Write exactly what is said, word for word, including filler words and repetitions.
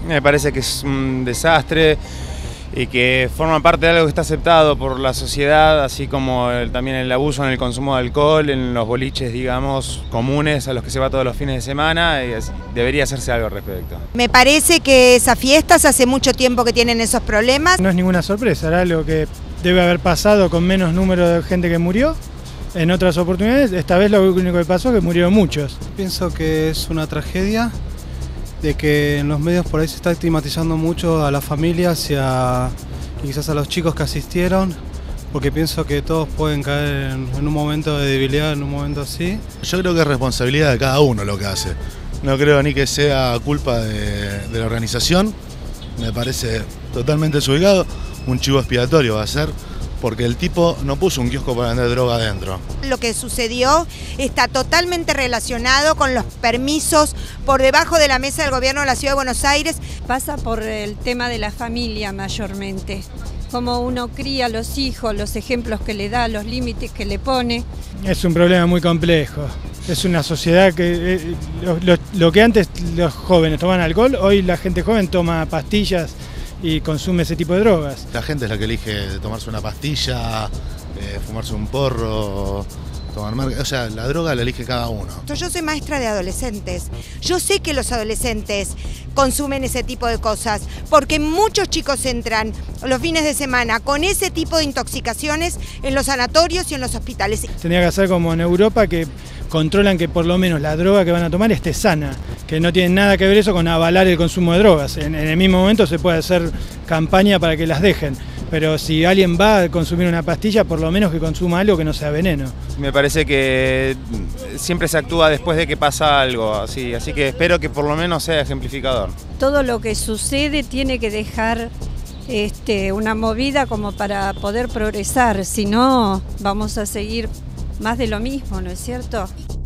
Me parece que es un desastre y que forma parte de algo que está aceptado por la sociedad, así como el, también el abuso en el consumo de alcohol, en los boliches, digamos, comunes a los que se va todos los fines de semana, y es, debería hacerse algo al respecto. Me parece que esas fiestas hace mucho tiempo que tienen esos problemas. No es ninguna sorpresa, era algo que debe haber pasado con menos número de gente que murió. En otras oportunidades, esta vez lo único que pasó es que murieron muchos. Pienso que es una tragedia, de que en los medios por ahí se está estigmatizando mucho a las familias y, a, y quizás a los chicos que asistieron, porque pienso que todos pueden caer en, en un momento de debilidad, en un momento así. Yo creo que es responsabilidad de cada uno lo que hace. No creo ni que sea culpa de, de la organización, me parece totalmente desubicado. Un chivo expiatorio va a ser, porque el tipo no puso un kiosco para vender droga adentro. Lo que sucedió está totalmente relacionado con los permisos por debajo de la mesa del gobierno de la Ciudad de Buenos Aires. Pasa por el tema de la familia mayormente, cómo uno cría a los hijos, los ejemplos que le da, los límites que le pone. Es un problema muy complejo. Es una sociedad que eh, lo, lo, lo que antes los jóvenes tomaban alcohol, hoy la gente joven toma pastillas y consume ese tipo de drogas. La gente es la que elige tomarse una pastilla, eh, fumarse un porro, tomar marca, o sea, la droga la elige cada uno. Yo soy maestra de adolescentes, yo sé que los adolescentes consumen ese tipo de cosas, porque muchos chicos entran los fines de semana con ese tipo de intoxicaciones en los sanatorios y en los hospitales. Tendría que hacer como en Europa, que controlan que por lo menos la droga que van a tomar esté sana, que no tiene nada que ver eso con avalar el consumo de drogas. En, en el mismo momento se puede hacer campaña para que las dejen, pero si alguien va a consumir una pastilla, por lo menos que consuma algo que no sea veneno. Me parece que siempre se actúa después de que pasa algo, así, así que espero que por lo menos sea ejemplificador. Todo lo que sucede tiene que dejar este, una movida como para poder progresar, si no vamos a seguir más de lo mismo, ¿no es cierto?